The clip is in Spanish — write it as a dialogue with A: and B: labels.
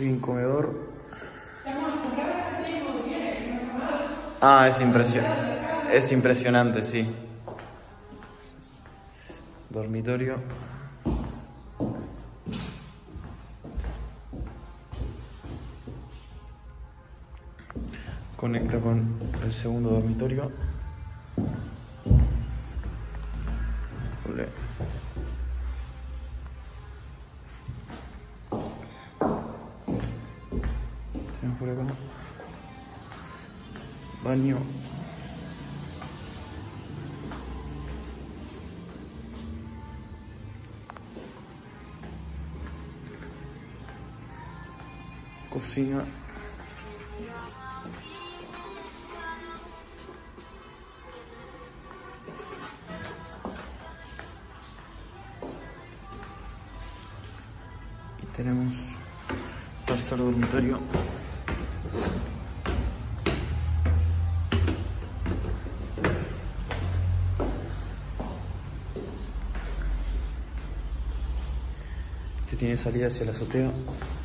A: Living, comedor. Ah, es impresionante, sí. Dormitorio. Conecta con el segundo dormitorio. Olé. Tenemos por acá baño. Cocina. Y tenemos tercer dormitorio. Este tiene salida hacia la azotea.